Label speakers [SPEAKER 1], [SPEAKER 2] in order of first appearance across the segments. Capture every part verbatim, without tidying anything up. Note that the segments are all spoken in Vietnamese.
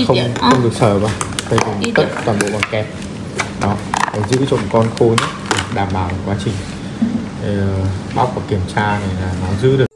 [SPEAKER 1] không không được sờ vào, phải dùng tất toàn bộ bằng kẹp đó để giữ cho con khô nhé, đảm bảo quá trình uh, bóc và kiểm tra này là nó giữ được.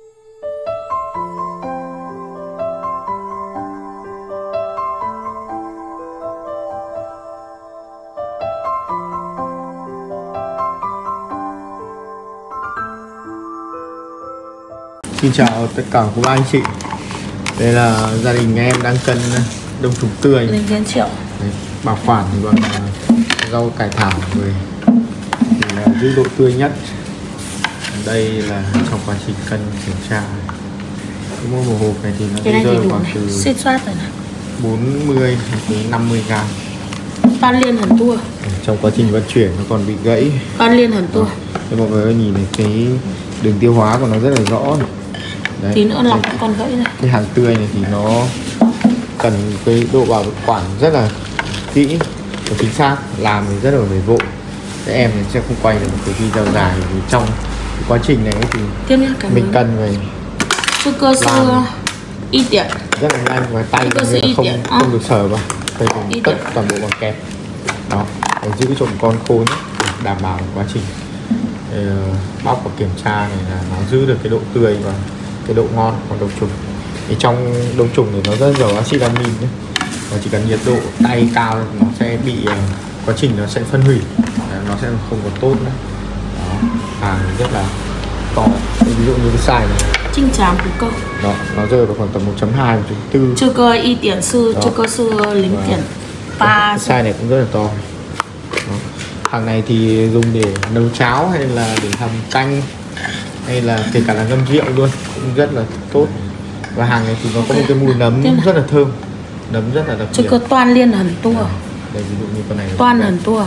[SPEAKER 1] Xin chào tất cả các anh chị. Đây là gia đình em đang cân đông trùng tươi
[SPEAKER 2] lên đến triệu.
[SPEAKER 1] Đấy, bảo quản thì bằng rau cải thảo rồi thì là giữ độ tươi nhất. Đây là trong quá trình cân kiểm tra. Cái mỗi một hộp này thì nó sẽ rơi khoảng từ
[SPEAKER 2] xếp soát rồi này.
[SPEAKER 1] bốn mươi đến năm mươi gram.
[SPEAKER 2] Pan liên hẳn tua.
[SPEAKER 1] Trong quá trình vận chuyển nó còn bị gãy.
[SPEAKER 2] Pan liên hẳn tua.
[SPEAKER 1] Thế mọi người nhìn thấy cái đường tiêu hóa của nó rất là rõ này. Đấy,
[SPEAKER 2] tí nữa lọc con gãy này.
[SPEAKER 1] Cái hàng tươi này thì nó cần cái độ bảo quản rất là kỹ và chính xác, làm thì rất là phải vội. Các em thì sẽ không quay được một cái video dài vì trong cái quá trình này thì mình cần phải
[SPEAKER 2] cơ cơ sư y tiện
[SPEAKER 1] rất là nhanh và tay thì không không à. được sờ vào, phải dùng tất toàn bộ bằng kẹp đó để giữ cho con khô nhé, đảm bảo quá trình uh, bóc và kiểm tra này là nó giữ được cái độ tươi và cái độ ngon của đông trùng. Thì trong đông trùng thì nó rất giàu axit amin nhé, và chỉ cần nhiệt độ tay cao nó sẽ bị uh, quá trình nó sẽ phân hủy, nó sẽ không còn tốt nữa. Đó, hàng rất là to, ví dụ như cái size này
[SPEAKER 2] trinh trám của cơ
[SPEAKER 1] đó, nó rơi vào khoảng tầm một chấm hai, một chấm bốn.
[SPEAKER 2] Chưa cơ y tiện sư, chưa cơ sư lính tiện ba.
[SPEAKER 1] Size này cũng rất là to. Đó. Hàng này thì dùng để nấu cháo hay là để hầm canh hay là kể cả là ngâm rượu luôn cũng rất là tốt. Và hàng này thì nó có một cái mùi nấm rất là thơm, nấm rất là đặc biệt.
[SPEAKER 2] Chưa cơ toan liên hẳn tua.
[SPEAKER 1] Đây ví dụ như con này
[SPEAKER 2] toan hẳn tua.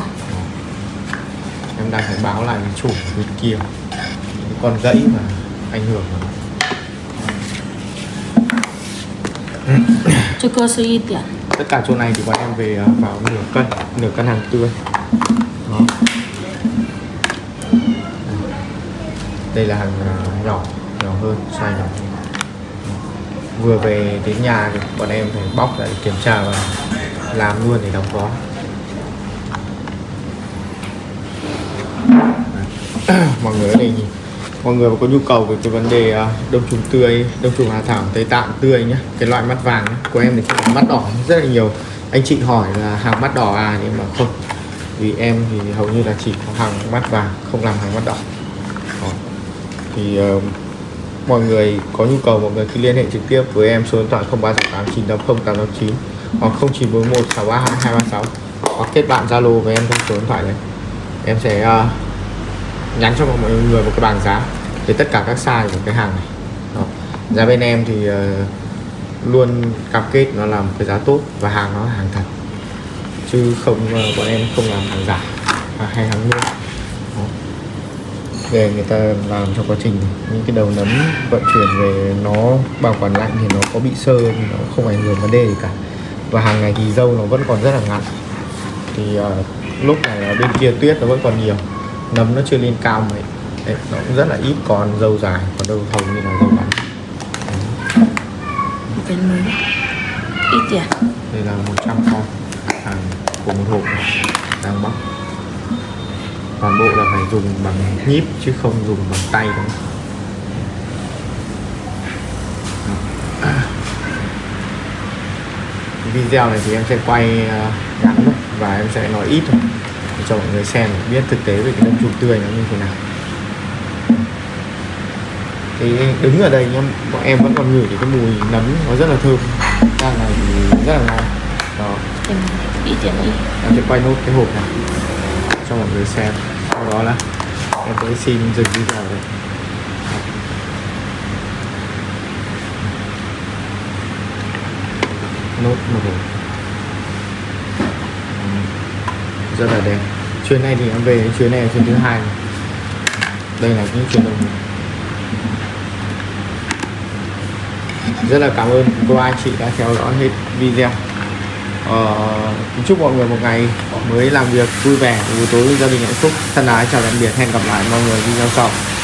[SPEAKER 1] Em đang phải báo lại với chủ bên kia những con gãy mà ảnh hưởng nó.
[SPEAKER 2] Chưa cơ sư y tiện.
[SPEAKER 1] Tất cả chỗ này thì bọn em về vào nửa cân, nửa cân hàng tươi. Đó. Đây là hàng nhỏ, nhỏ hơn, size nhỏ. Vừa về đến nhà thì bọn em phải bóc lại kiểm tra và làm luôn để đóng gói. Mọi người ở đây nhìn, mọi người có nhu cầu về cái vấn đề đông trùng tươi, đông trùng hạ thảo Tây Tạng tươi nhé, cái loại mắt vàng nhé. Của em thì có mắt đỏ rất là nhiều anh chị hỏi là hàng mắt đỏ à, nhưng mà không, vì em thì hầu như là chỉ có hàng mắt vàng, không làm hàng mắt đỏ. Đó. Thì uh, mọi người có nhu cầu mọi người cứ liên hệ trực tiếp với em số điện thoại không ba sáu tám chín tám không tám tám chín hoặc không chín bốn một sáu ba hai hai ba sáu, hoặc kết bạn Zalo với em trong số điện thoại này. Em sẽ uh, nhắn cho mọi người một cái bảng giá về tất cả các size của cái hàng này. Đó. Giá bên em thì uh, luôn cam kết nó làm cái giá tốt và hàng nó là hàng thật, chứ không uh, bọn em không làm hàng giả hay hàng nhôm. Về người ta làm trong quá trình những cái đầu nấm vận chuyển về nó bảo quản lạnh thì nó có bị sơ thì nó không ảnh hưởng vấn đề gì cả. Và hàng này thì dâu nó vẫn còn rất là ngắn, thì uh, lúc này ở bên kia tuyết nó vẫn còn nhiều, nấm nó chưa lên cao mấy. Đấy, nó cũng rất là ít còn dâu dài, còn đâu hầu như là dâu ngắn.
[SPEAKER 2] Cái mới ít tiền.
[SPEAKER 1] Đây là một trăm con hàng của một hộp đang bóc. Toàn bộ là phải dùng bằng nhíp chứ không dùng bằng tay đúng không? Video này thì em sẽ quay ngắn và em sẽ nói ít thôi để cho mọi người xem để biết thực tế về cái đông trùng tươi nó như thế nào. Thì đứng ở đây nhá, bọn em vẫn còn ngửi cái mùi nấm nó rất là thơm, hàng này thì rất là ngon. Đó.
[SPEAKER 2] Ít tiền đi.
[SPEAKER 1] Em sẽ quay nốt cái hộp này cho mọi người xem. Sau đó là em sẽ xin dừng video đây. Nốt một hộp rất là đẹp. Chuyến này thì em về chuyến này là chuyến thứ hai này. Đây là những chuyến đầu. Rất là cảm ơn cô anh chị đã theo dõi hết video. Ờ, chúc mọi người một ngày mới làm việc vui vẻ, buổi tối gia đình hạnh phúc. Thân ái chào tạm biệt, hẹn gặp lại mọi người video sau.